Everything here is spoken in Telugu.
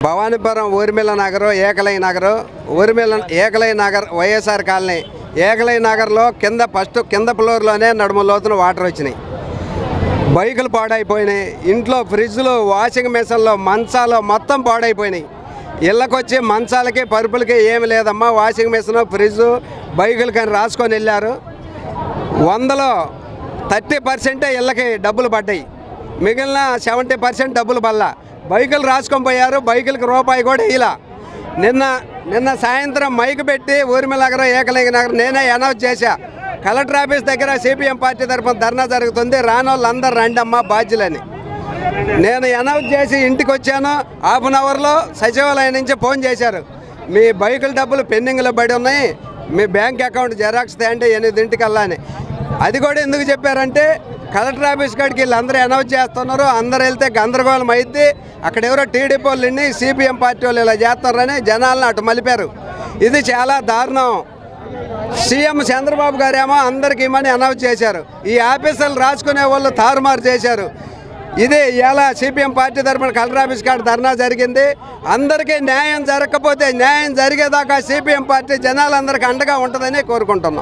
భవానీపురం ఊర్మిళ నగరు ఏకలై నగరు ఏకలై నగర్ వైఎస్ఆర్ కాలనీ ఏకలై నగర్లో కింద ఫ్లోర్లోనే నడుము లోతున వాటర్ వచ్చినాయి. బైకులు పాడైపోయినాయి. ఇంట్లో ఫ్రిడ్జ్లు, వాషింగ్ మిషన్లు, మంచాలు మొత్తం పాడైపోయినాయి. ఇళ్ళకొచ్చి మంచాలకి పరుపులకి ఏమి లేదమ్మా. వాషింగ్ మిషన్, ఫ్రిడ్జ్, బైకులు కానీ రాసుకొని వెళ్ళారు. 100లో 30% ఇళ్ళకి డబ్బులు పడ్డాయి. మిగిలిన 70% డబ్బులు పడలా. బైకులు రాసుకొని పోయారు. బైకులకి రూపాయి కూడా ఇలా. నిన్న సాయంత్రం మైక్ పెట్టి ఊర్మిళ నగరం ఏకలై నగరం నేనే అనౌన్స్ చేశా. కలెక్టర్ ఆఫీస్ దగ్గర సిపిఎం పార్టీ తరఫున ధర్నా జరుగుతుంది, రాని వాళ్ళు అందరు రండమ్మా బాధ్యులని నేను అనౌన్స్ చేసి ఇంటికి వచ్చాను. హాఫ్ అన్ అవర్లో సచివాలయం నుంచి ఫోన్ చేశారు, మీ బైకుల డబ్బులు పెండింగ్లో పడి ఉన్నాయి, మీ బ్యాంక్ అకౌంట్ జెరాక్స్ తేండి 8 అని. అది కూడా ఎందుకు చెప్పారంటే కలెక్టర్ ఆఫీస్ కాడికి వీళ్ళందరూ అనౌన్స్ చేస్తున్నారు, అందరు వెళ్తే గందరగోళం అయింది, అక్కడ ఎవరో టీడీపీ వాళ్ళని సిపిఎం పార్టీ వాళ్ళు ఇలా చేస్తున్నారని జనాలను అటు మలిపారు. ఇది చాలా దారుణం. సీఎం చంద్రబాబు గారేమో అందరికి ఇమ్మని అనౌన్స్ చేశారు. ఈ ఆఫీసర్లు రాసుకునే వాళ్ళు తారుమారు చేశారు. ఇది ఇలా సిపిఎం పార్టీ తరఫున కలెక్టర్ ఆఫీస్ కాడ ధర్నా జరిగింది. అందరికీ న్యాయం జరగకపోతే న్యాయం జరిగేదాకా సిపిఎం పార్టీ జనాలందరికీ అండగా ఉంటుందని కోరుకుంటున్నాం.